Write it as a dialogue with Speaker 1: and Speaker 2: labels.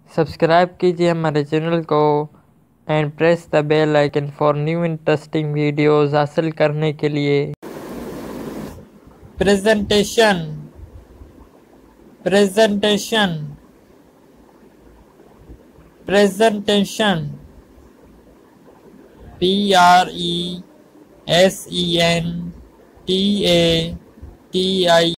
Speaker 1: Subscribe कीजिए हमारे channel को and press the bell icon for new interesting videos हासिल करने के लिए। Presentation, presentation, presentation, PRESENTATION।